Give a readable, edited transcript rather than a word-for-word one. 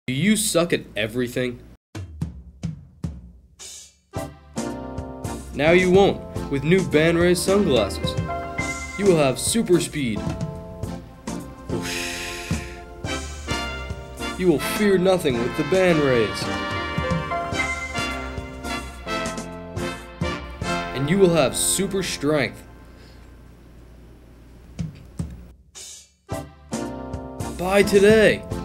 Do you suck at everything? Now you won't with new Ray Sunglasses. You will have super speed. Whoosh. You will fear nothing with the Rays. And you will have super strength. Buy today.